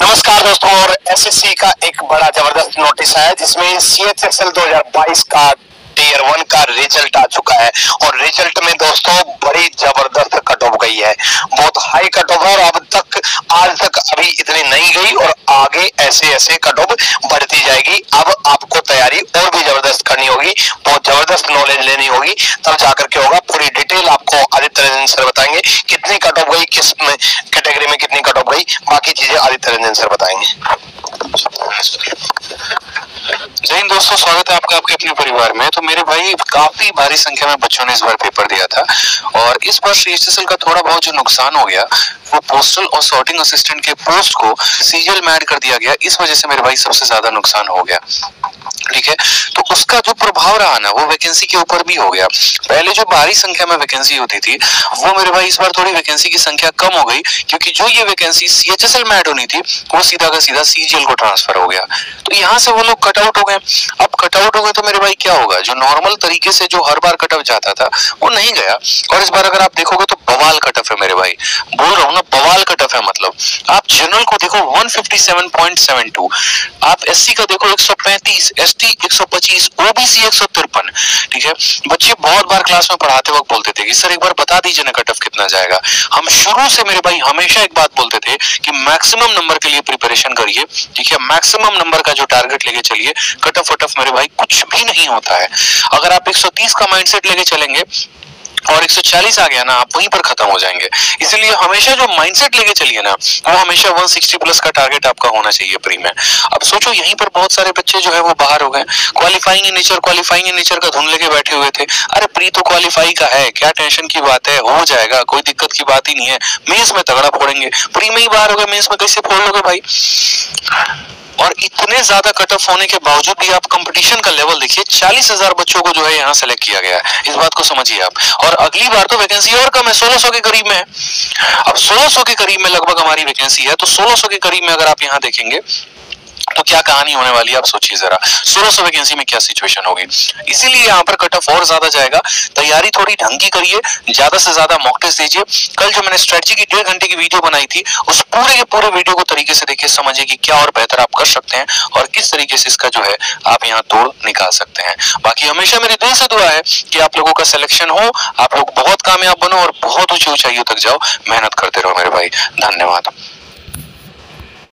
नमस्कार दोस्तों। और एसएससी का एक बड़ा जबरदस्त नोटिस आया जिसमें सीएचएसएल 2022 का टीयर 1 का रिजल्ट आ चुका है। और रिजल्ट में दोस्तों बड़ी जबरदस्त कट ऑफ गई है, बहुत हाई कट ऑफ है। और अब तक आज तक अभी इतनी नहीं गई और आगे ऐसे ऐसे कट ऑफ बढ़ती जाएगी। अब आपको तैयारी और भी जबरदस्त करनी होगी, बहुत जबरदस्त नॉलेज लेनी होगी, तब जाकर के होगा। पूरी डिटेल आपको आदित्य रंजन सर बताएंगे, कितनी कट ऑफ गई, किस कैटेगरी में कितनी कट ऑफ गई, बाकी चीजें आदित्य रंजन सर बताएंगे। जय हिंद दोस्तों, स्वागत है आपका आपके अपने परिवार में। तो मेरे भाई काफी भारी संख्या में बच्चों ने इस बार पेपर दिया था और इस बार सीएचएसएल का थोड़ा बहुत जो नुकसान हो गया वो पोस्टल और सॉर्टिंग असिस्टेंट के पोस्ट को सीजीएल में ऐड कर दिया गया। इस वजह से मेरे भाई सबसे ज्यादा नुकसान हो गया। ठीक है, तो उसका जो प्रभाव रहा ना वो वैकेंसी के ऊपर भी हो गया। पहले जो भारी संख्या में वैकेंसी होती थी वो मेरे भाई इस बार थोड़ी वैकेंसी की संख्या कम हो गई, क्योंकि जो ये वैकेंसी सीएचएसएल में ऐड होनी थी वो सीधा का सीधा सीजीएल को ट्रांसफर हो गया। तो यहाँ से वो लोग कट आउट हो गए। अब कट आउट हो गए तो मेरे भाई क्या होगा, जो नॉर्मल तरीके से जो हर बार कट ऑफ जाता था वो नहीं गया। और इस बार अगर आप देखोगे तो बवाल कट ऑफ है मेरे भाई, बोल रहा हूँ ना, बवाल कट ऑफ है। मतलब आप जनरल को देखो 157.72, आप एससी का देखो 135, एसटी 125, ओबीसी 153। ठीक है, बच्चे बहुत बार क्लास में पढ़ाते वक्त बोलते थे कि सर एक बार बता दीजिए ना कट ऑफ कितना जाएगा। हम शुरू से मेरे भाई हमेशा एक बात बोलते थे कि मैक्सिमम नंबर के लिए प्रिपरेशन करिए। ठीक है, मैक्सिमम नंबर का जो टारगेट लेके चलिए, कट ऑफ मेरे भाई कुछ भी नहीं होता है। अगर आप 130 का माइंडसेट लेके चलेंगे और 140 आ गया ना, आप वहीं पर खत्म हो जाएंगे। इसलिए हमेशा जो माइंडसेट लेके चलिए ना, वो हमेशा 160 प्लस का टारगेट आपका होना चाहिए प्री में। अब सोचो यहीं पर बहुत सारे बच्चे जो है वो बाहर हो गए, क्वालिफाइंग इन नेचर का धुन लेके बैठे हुए थे। अरे प्री तो क्वालिफाई का है, क्या टेंशन की बात है, हो जाएगा, कोई दिक्कत की बात ही नहीं है। मेंस में तगड़ा फोड़ेंगे, प्री में ही बाहर हो गए, मेंस में कैसे फोड़ लोगे भाई। और इतने ज्यादा कट ऑफ होने के बावजूद भी आप कंपटीशन का लेवल देखिए, 40,000 बच्चों को जो है यहाँ सेलेक्ट किया गया है। इस बात को समझिए आप। और अगली बार तो वैकेंसी और कम है, 1600 के करीब में है। अब 1600 के करीब में लगभग हमारी वैकेंसी है, तो 1600 के करीब में अगर आप यहाँ देखेंगे तो क्या कहानी होने वाली है आप सोचिए जरा। 1600 वैकेंसी में क्या सिचुएशन होगी। इसीलिए यहाँ पर कट ऑफ और ज्यादा जाएगा। तैयारी थोड़ी ढंग की करिए, ज्यादा से ज्यादा मॉक टेस्ट दीजिए। कल जो मैंने स्ट्रेटजी की 1.5 घंटे की वीडियो बनाई थी, उस पूरे के पूरे वीडियो को तरीके से देखिए, समझिए कि क्या और बेहतर आप कर सकते हैं और किस तरीके से इसका जो है आप यहाँ तोड़ निकाल सकते हैं। बाकी हमेशा मेरे दिल से दुआ है कि आप लोगों का सिलेक्शन हो, आप लोग बहुत कामयाब बनो और बहुत ऊंची ऊंचाइयों तक जाओ। मेहनत करते रहो मेरे भाई। धन्यवाद।